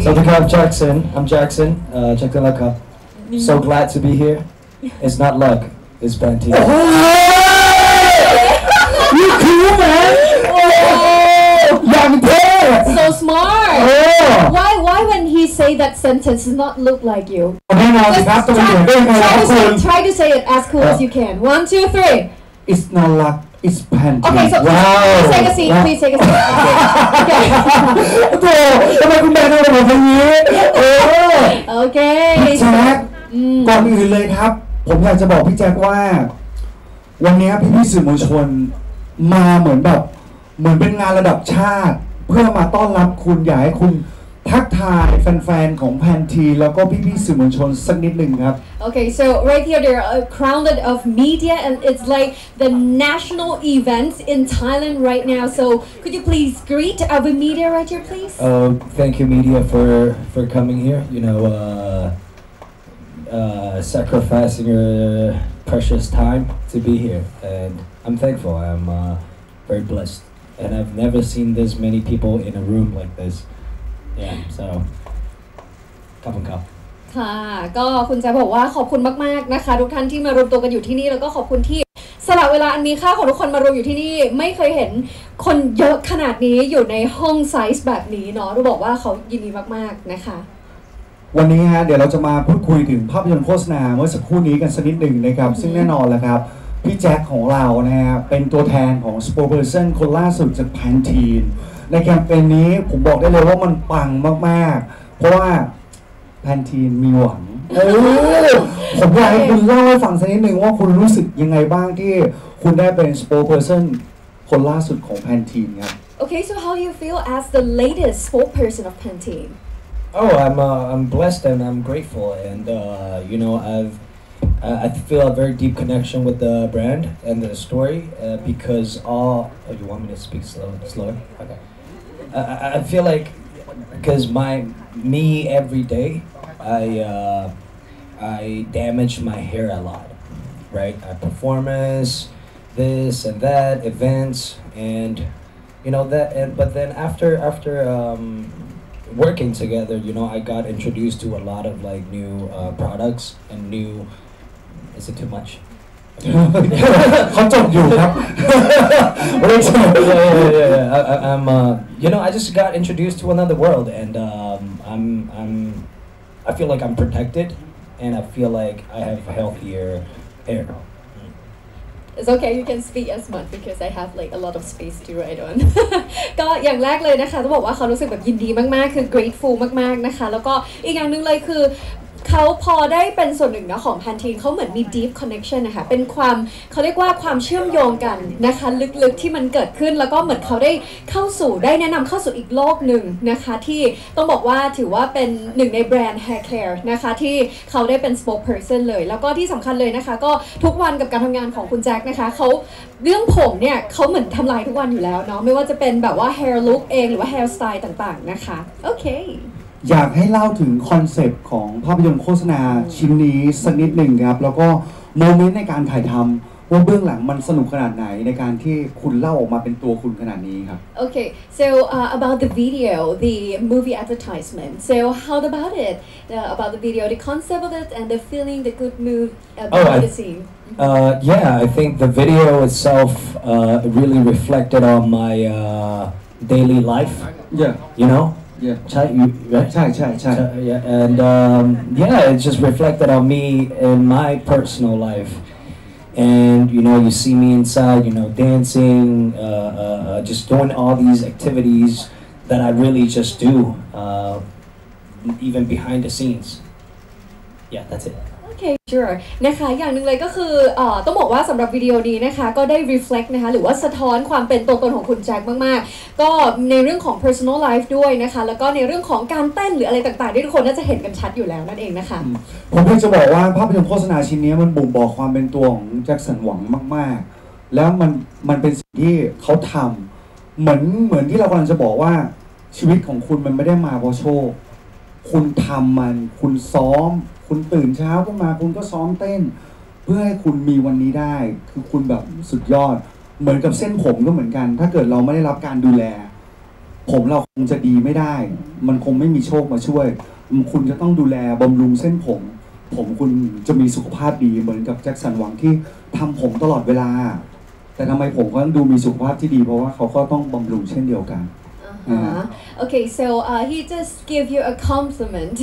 So to come Jackson, I'm Jackson, Jackson Laka. So glad to be here. It's not luck, it's Pantene. You cool man. Young boy. So smart. Why when he say that sentence does not look like you? แน่นอนครับต้องเหมือนด้วยนะครับคุณ Try to say it as cool as you can. 1, 2, 3. It's not luck, it's Pantene. Okay, so please take a seat. Please take a seat. Okay. โธ่ทำไมคุณแม่ทำแบบนี้ Okay. พี่แจ็คก่อนอื่นเลยครับผมอยากจะบอกพี่แจ็คว่าวันนี้พี่สื่อมวลชนมาเหมือนเป็นงานระดับชาติเพื่อมาต้อนรับคุณอยากให้คุณทักทายแฟนๆของแพนทีแล้วก็พี่สื่อมวลชนสักนิดหนึ่งครับ Okay, so right here there are crowded of media and it's like the national events in Thailand right now. So could you please greet our media right here, please? Thank you, media, for coming here. You know, sacrificing your precious time to be here, and I'm thankful. I'm very blessed, and I've never seen this many people in a room like this. Yeah, so come on, come. ค่ะก็คุณจะบอกว่าขอบคุณมากๆนะคะทุกท่านที่มารวมตัวกันอยู่ที่นี่แล้วก็ขอบคุณที่สละเวลาอันมีค่าของทุกคนมารวมอยู่ที่นี่ไม่เคยเห็นคนเยอะขนาดนี้อยู่ในห้องไซส์แบบนี้เนาะเราบอกว่าเขายินดีมากๆนะคะวันนี้ฮะเดี๋ยวเราจะมาพูดคุยถึงภาพยนตร์โฆษณาเมื่อสักครู่นี้กันสักนิดหนึ่งนะครับซึ่งแน่นอนแหละครับพี่แจ็คของเรานะฮะเป็นตัวแทนของ Spokesperson คนล่าสุดจาก Pantene ในแคมเปญนี้ผมบอกได้เลยว่ามันปังมากๆเพราะว่า Pantene มีหวังผมอยากให้คุณเล่าให้ฟังสักนิดหนึ่งว่าคุณรู้สึกยังไงบ้างที่คุณได้เป็น Spokesperson คนล่าสุดของ Pantene ครับ Okay, so how do you feel as the latest spokesperson of Pantene? Oh, I'm blessed and I'm grateful, and you know I feel a very deep connection with the brand and the story because all. Oh, you want me to speak slower? Okay. I feel like because me every day I damage my hair a lot, right? Performance, this and that, events, and you know that. But then after working together, you know, I got introduced to a lot of like new products and new. Is it too much? เขาจบอยู่ครับ yeah. I'm you know I just got introduced to another world and I feel like I'm protected and I feel like I have healthier hair. It's okay, you can speak as much because I have like a lot of space to write on ก็อย่างแรกเลยนะคะต้องบอกว่าเขารู้สึกแบบยินดีมากๆคือ grateful มากๆนะคะแล้วก็อีกอย่างหนึ่งเลยคือเขาพอได้เป็นส่วนหนึ่งนะของ Pantene เขาเหมือนมี deep connection นะคะเป็นความเขาเรียกว่าความเชื่อมโยงกันนะคะลึกๆที่มันเกิดขึ้นแล้วก็เหมือนเขาได้แนะนำเข้าสู่อีกโลกหนึ่งนะคะที่ต้องบอกว่าถือว่าเป็นหนึ่งในแบรนด์ hair care นะคะที่เขาได้เป็น spokesperson เลยแล้วก็ที่สำคัญเลยนะคะก็ทุกวันกับการทำงานของคุณแจ็คนะคะเขาเรื่องผมเนี่ยเขาเหมือนทำลายทุกวันอยู่แล้วเนาะไม่ว่าจะเป็นแบบว่า hair look เองหรือว่า hair style ต่างๆนะคะโอเคอยากให้เล่าถึงคอนเซปต์ของภาพยนตร์โฆษณาชิ้นนี้สักนิดหนึ่งครับแล้วก็โมเมนต์ในการถ่ายทำว่าเบื้องหลังมันสนุกขนาดไหนในการที่คุณเล่าออกมาเป็นตัวคุณขนาดนี้ครับ Okay, so about the video, the movie advertisement. So how about it? About the video, the concept of it, and the feeling, the good mood about the scene. Yeah, I think the video itself really reflected on my daily life. Yeah. You know. Yeah. Right? ใช่ Yeah, and yeah, it just reflected on me in my personal life. And you know, you see me inside, you know, dancing, just doing all these activities that I really just do, even behind the scenes. Yeah, that's it. Okay, sure นะคะอย่างหนึ่งเลยก็คือต้องบอกว่าสำหรับวิดีโอนี้นะคะก็ได้ reflect นะคะหรือว่าสะท้อนความเป็นตัวตนของคุณแจ็คมากๆก็ในเรื่องของ personal life ด้วยนะคะแล้วก็ในเรื่องของการเต้นหรืออะไรต่างๆที่ทุกคนน่าจะเห็นกันชัดอยู่แล้วนั่นเองนะคะผมเพิ่งจะบอกว่าภาพยนตร์โฆษณาชิ้นนี้มันบ่งบอกความเป็นตัวของแจ็คสันหวังมากๆแล้วมันเป็นสิ่งที่เขาทำเหมือนที่เรากำลังจะบอกว่าชีวิตของคุณมันไม่ได้มาเพราะโชคคุณทำมันคุณซ้อมคุณตื่นเช้าขึ้นมาคุณก็ซ้อมเต้นเพื่อให้คุณมีวันนี้ได้คือคุณแบบสุดยอดเหมือนกับเส้นผมก็เหมือนกันถ้าเกิดเราไม่ได้รับการดูแลผมเราคงจะดีไม่ได้มันคงไม่มีโชคมาช่วยคุณจะต้องดูแลบำรุงเส้นผมคุณจะมีสุขภาพดีเหมือนกับแจ็คสันหวังที่ทำผมตลอดเวลาแต่ทำไมผมก็ดูมีสุขภาพที่ดีเพราะว่าเขาก็ต้องบำรุงเช่นเดียวกัน Okay, so he just give you a compliment.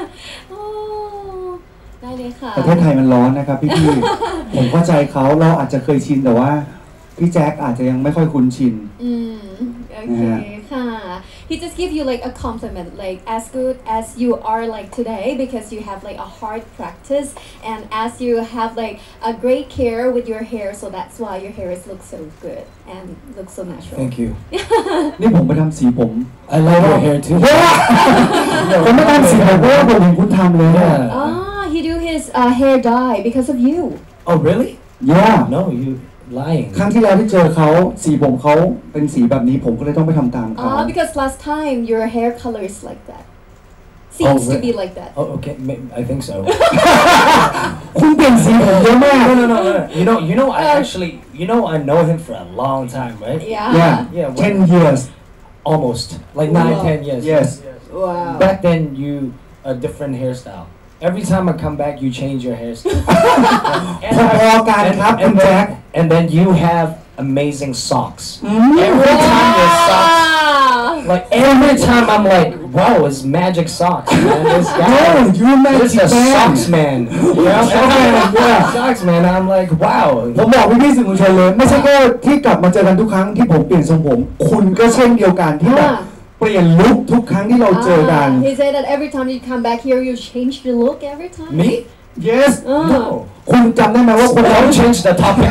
ได้เลยค่ะประเทศไทยมันร้อนนะครับพี่ ผมเข้าใจเขาเราอาจจะเคยชินแต่ว่าพี่แจ็คอาจจะยังไม่ค่อยคุ้นชินโอเคค่ะ He just give you like a compliment like as good as you are like today because you have like a hard practice and as you have like a great care with your hair so that's why your hair is look so good and look so natural. Thank you. นี่ผมไปทำสีผม I love your hair too. ผมไม่ทำสีผมเพราะว่าผมเห็นคุณทำเลย He do his hair dye because of you. Oh really? Yeah. No, you lying. ครั้งที่แล้วที่เจอเขาสีผมเขาเป็นสีแบบนี้ผมก็เลยต้องไปทำตามเขา Because last time your hair color is like that. Seems to be like that. Oh okay, I think so. คุณเปลี่ยนสีผมเยอะมาก No. You know I actually I know him for a long time, right? Yeah. 10 years Almost like 9-10 years. Yes. Wow. Back then you a different hairstyle. Every time I come back, you change your hairstyle. พอๆกันครับคุณแจ็ค And then you have amazing socks. Every time your socks, like every time I'm like, wow, it's magic socks, man. This guy, this is a socks man. You know, socks man. I'm like, wow. ผมบอกพี่ๆสื่อมวลชนเลยไม่ใช่แค่ที่กลับมาเจอกันทุกครั้งที่ผมเปลี่ยนทรงผมคุณก็เช่นเดียวกันที่แบบเปลี่ยนลุคทุกครั้งที่เราเจอกัน He said that every time you come back here you change the look every time. Me? Yes. No. คุณจำได้ไหมว่าคุณ Don't change the topic.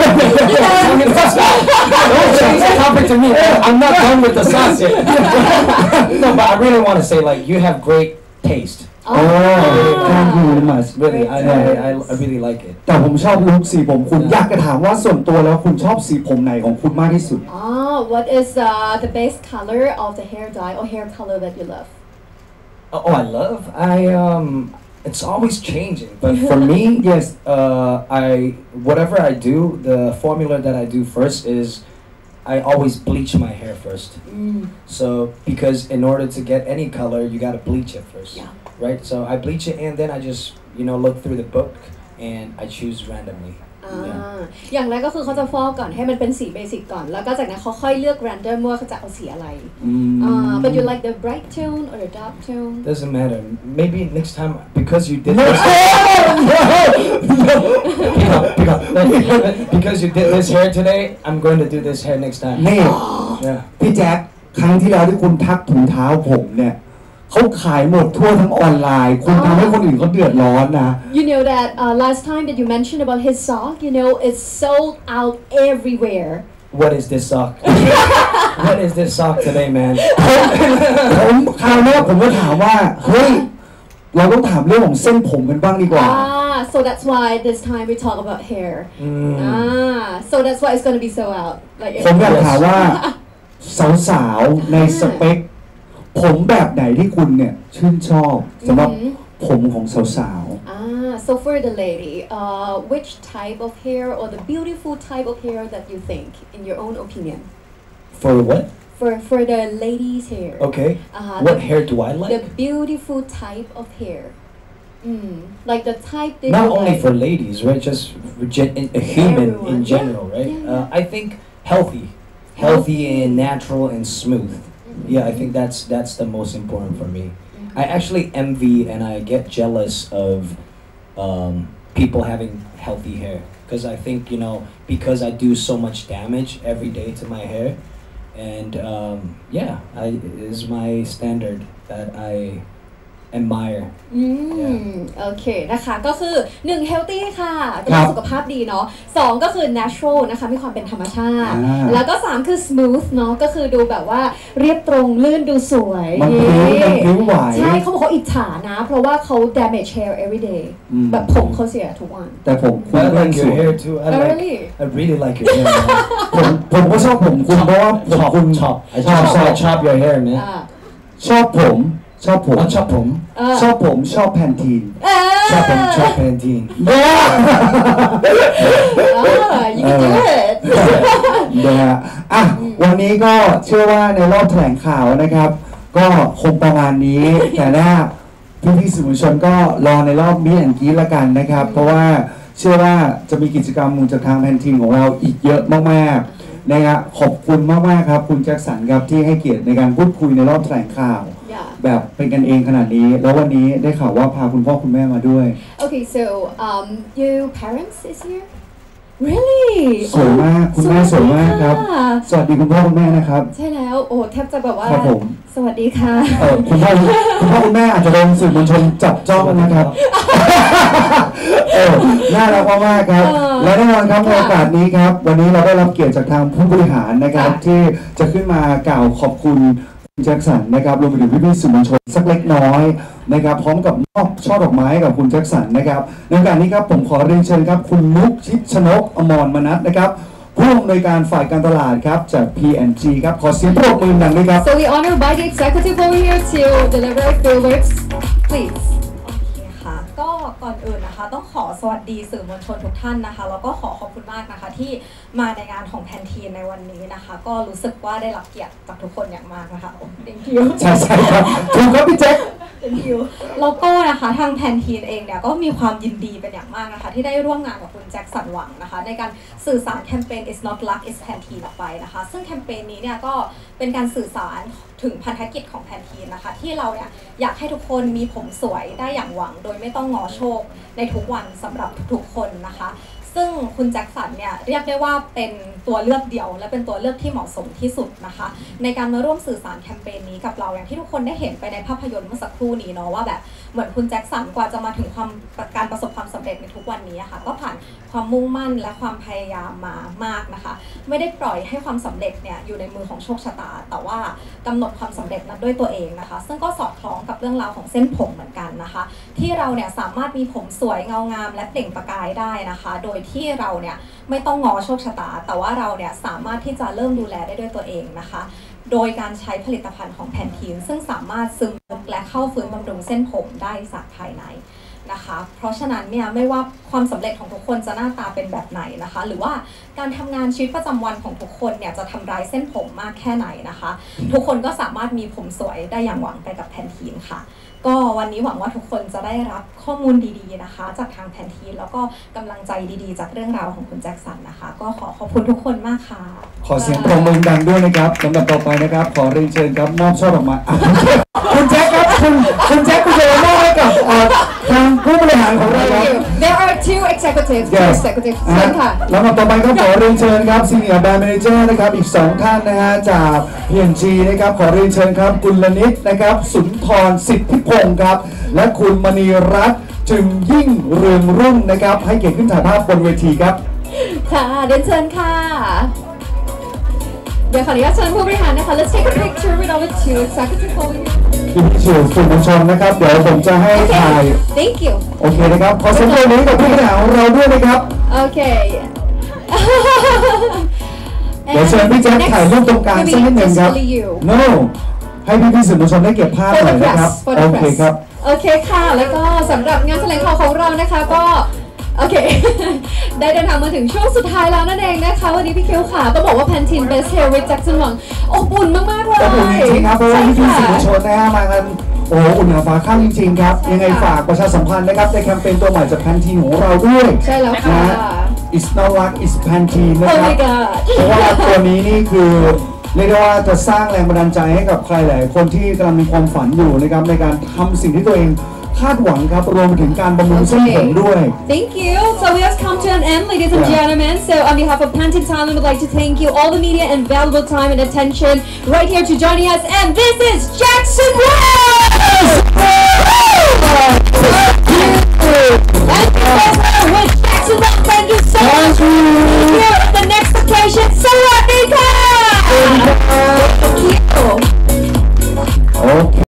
Don't change the topic to me. I'm not done with the socks yet. No, but I really want to say like you have great taste. Thank you very much. Really, I really like it. แต่ผมชอบลุคสีผมคุณอยากจะถามว่าส่วนตัวแล้วคุณชอบสีผมไหนของคุณมากที่สุด What is the best color of the hair dye or hair color that you love? Oh, I love. It's always changing, but for me, yes. Whatever I do, the formula that I do first is I always bleach my hair first. So because in order to get any color, you gotta bleach it first. Yeah. Right? So I bleach it and then I just, look through the book and I choose randomly. อย่างแรกก็คือเขาจะฟอกก่อนให้มันเป็นสีเบสิกก่อนแล้วก็จากนั้นเขาค่อยเลือก random ว่าเขาจะเอาสีอะไร But you like the bright tone or the dark tone? Doesn't matter. Maybe next time because you did this. Pick up. Because you did this hair today, I'm going to do this hair next time. นี่พี่แจ็คครั้งที่แล้วที่คุณทักถุงเท้าผมเนี่ยเขาขายหมดทั่วทั้งออนไลน์คุณทำให้คนอื่นเขาเดือดร้อนนะ You know that last time that you mentioned about his sock, it's sold out everywhere. What is this sock? What is this sock today, man? ผมคราวนี้ผมก็ถามว่าเฮ้ยเราต้องถามเรื่องของเส้นผมกันบ้างดีกว่า So that's why this time we talk about hair. So that's why it's gonna be so out. ผมอยากถามว่าสาวๆในสเปคผมแบบไหนที่คุณเนี่ยชื่นชอบสำหรับผมของสาวๆ So for the lady, which type of hair or the beautiful type of hair that you think, in your own opinion? For what? For the lady's hair. Okay. What hair do I like? The beautiful type of hair. Like the type that Not you only like. for ladies, right? Just a human Everyone. in general, right? I think healthy and natural and smooth. Yeah, I think that's the most important for me. I actually envy and I get jealous of people having healthy hair because I think because I do so much damage every day to my hair, and is my standard that I admire. โอเคนะคะก็คือ1 healthy ค่ะก็สุขภาพดีเนาะ2ก็คือ natural นะคะมีความเป็นธรรมชาติแล้วก็3คือ smooth เนาะก็คือดูแบบว่าเรียบตรงลื่นดูสวยมันผิวไหวใช่เขาบอกเขาอิจฉานะเพราะว่าเขา damage hair every day แบบผมเขาเสียทุกวันแต่ผม I like your hair too. I really like your hair. ผมก็ชอบผมคุณเพราะว่าคุณชอบ I chop your hair, man. ชอบผมชอบแพนทีนชอบ You can do it นะฮะอ่ะวันนี้ก็เชื่อว่าในรอบแถลงข่าวนะครับ ก็คงประมาณนี้ แต่หน้าพี่ๆสื่อมวลชนก็รอในรอบมีแอนกีละกันนะครับ เพราะว่าเชื่อว่าจะมีกิจกรรมจากทางแพนทีนของเราอีกเยอะมากๆนะครับขอบคุณมากๆครับคุณแจ็คสันครับที่ให้เกียรติในการพูดคุยในรอบแถลงข่าว แบบเป็นกันเองขนาดนี้แล้ววันนี้ได้ข่าวว่าพาคุณพ่อคุณแม่มาด้วย Okay, so your parents is here? Really? สวยมากคุณแม่สวยมากครับสวัสดีคุณพ่อคุณแม่นะครับใช่แล้วโอ้แทบจะแบบว่าครับผมสวัสดีค่ะคุณพ่อคุณแม่อาจจะโดนสื่อมวลชนจับจ้องนะครับน่ารักมากครับและแน่นอนครับในโอกาสนี้ครับวันนี้เราได้รับเกียรติจากทางผู้บริหารนะครับที่จะขึ้นมากล่าวขอบคุณแจ็คสันนะครับรวมไปถึงพี่ๆสื่อมวลชนสักเล็กน้อยนะครับพร้อมกับมอบช่อดอกไม้กับคุณแจ็คสันนะครับในโอกาสนี้ครับผมขอเรียนเชิญครับคุณนุกชิดชนกอมรมนัสนะครับผู้อำนวยการฝ่ายการตลาดครับจาก P&G ครับขอเสียงปรบมือดังด้วยครับ So we honor by the executive over here to deliver their words please ก็ก่อนอื่นนะคะต้องขอสวัสดีสื่อมวลชนทุกท่านนะคะแล้วก็ขอบคุณมากนะคะที่มาในงานของแพนทีนในวันนี้นะคะก็รู้สึกว่าได้รับเกียรติจากทุกคนอย่างมากนะคะ Thank you ใช่ครับถูกครับพี่แจ็ค Thank you แล้วก็นะคะทางแพนทีนเองเนี่ยก็มีความยินดีเป็นอย่างมากนะคะที่ได้ร่วมงานกับคุณแจ็คสันหวังนะคะในการสื่อสารแคมเปญ It's Not Luck It's Pantene ออกไปนะคะซึ่งแคมเปญนี้เนี่ยก็เป็นการสื่อสารถึงพันธกิจของแพนทีนนะคะที่เราเนี่ยอยากให้ทุกคนมีผมสวยได้อย่างหวังโดยไม่ต้องง้อโชคในทุกวันสำหรับทุกคนนะคะซึ่งคุณแจ็คสันเนี่ยเรียกได้ว่าเป็นตัวเลือกเดียวและเป็นตัวเลือกที่เหมาะสมที่สุดนะคะในการมาร่วมสื่อสารแคมเปญนี้กับเราอย่างที่ทุกคนได้เห็นไปในภาพยนตร์เมื่อสักครู่นี้เนาะว่าแบบเหมือนคุณแจ็คสันกว่าจะมาถึงการประสบความสำเร็จในทุกวันนี้ค่ะก็ผ่านความมุ่งมั่นและความพยายามมามากนะคะไม่ได้ปล่อยให้ความสำเร็จเนี่ยอยู่ในมือของโชคชะตาแต่ว่ากำหนดความสำเร็จนั้นด้วยตัวเองนะคะซึ่งก็สอดคล้องกับเรื่องราวของเส้นผมเหมือนกันนะคะที่เราเนี่ยสามารถมีผมสวยเงางามและเปล่งประกายได้นะคะโดยที่เราเนี่ยไม่ต้องง้อโชคชะตาแต่ว่าเราเนี่ยสามารถที่จะเริ่มดูแลได้ด้วยตัวเองนะคะโดยการใช้ผลิตภัณฑ์ของแพนทีนซึ่งสามารถซึมลึกและเข้าฟื้นบำรุงเส้นผมได้จากภายในนะคะเพราะฉะนั้นเนี่ยไม่ว่าความสำเร็จของทุกคนจะหน้าตาเป็นแบบไหนนะคะหรือว่าการทำงานชีวิตประจำวันของทุกคนเนี่ยจะทำร้ายเส้นผมมากแค่ไหนนะคะทุกคนก็สามารถมีผมสวยได้อย่างหวังไปกับแพนทีนค่ะก็วันนี้หวังว่าทุกคนจะได้รับข้อมูลดีๆนะคะจากทางแพนทีนแล้วก็กำลังใจดีๆจากเรื่องราวของคุณแจ็คสันนะคะก็ขอบคุณทุกคนมากค่ะขอเสียงปรบมือดังด้วยนะครับลำดับต่อไปนะครับขอเรียนเชิญครับมอบช่อดอกไม้คุณแจ็คครับคุณแจ็คคุณจะมอบให้กับทางผู้บริหารของเราครับ There are two executivesเชิญค่ะลำดับต่อไปก็ขอเรียนเชิญครับ Senior Brand Manager นะครับอีก2ท่านนะฮะจาก P&G นะครับขอเรียนเชิญครับกุลนิตนะครับสุนทรสิทธิพงศ์ครับและคุณมณีรัตน์จึงยิ่งเรืองรุ่งนะครับให้เกียรติขึ้นถ่ายภาพบนเวทีครับค่ะเรียนเชิญค่ะเดี๋ยวขออนุญาตเชิญผู้บริหารนะคะ Let's take a picture with our two executives over here พี่สื่อมวลชนนะครับเดี๋ยวผมจะให้ถ่าย Thank you โอเคนะครับขอเสียงปรบมือกับผู้บริหารของเราด้วยนะครับโอเคเดี๋ยวเชิญพี่แจ็คถ่ายรูปตรงกลางสักนิดหนึ่งครับ No ให้พี่สื่อมวลชนได้เก็บภาพหน่อยนะครับโอเคครับโอเคค่ะแล้วก็สำหรับงานแถลงข่าวของเรานะคะก็โอเคได้เดินทางมาถึงช่วงสุดท้ายแล้วนั่นเองนะคะวันนี้พี่เคียวค่ะต้องบอกว่า Pantene Best Hair with Jackson Wang อบอุ่นมากๆเลยอบอุ่นจริงๆครับเพราะว่าพี่สื่อมวลชนนะฮะมากันโอ้อุ่นหนาฟ้าข้ามจริงๆครับยังไงฝากประชาสัมพันธ์นะครับในแคมเปญตัวใหม่จาก Pantene ของเราด้วยใช่แล้วค่ะ It's Not Luck It's Pantene นะครับ Oh my god เพราะว่าตัวนี้นี่คือเรียกได้ว่าจะสร้างแรงบันดาลใจให้กับใครหลายคนที่กำลังมีความฝันอยู่นะครับในการทำสิ่งที่ตัวเองคาดหวังครับรวมไปถึงการบำรุงเส้นผมด้วย Thank you. So we have come to an end, ladies and gentlemen. So on behalf of Pantene Thailand, we'd like to thank you all the media and valuable time and attention right here to joining us. And this is Jackson Wang.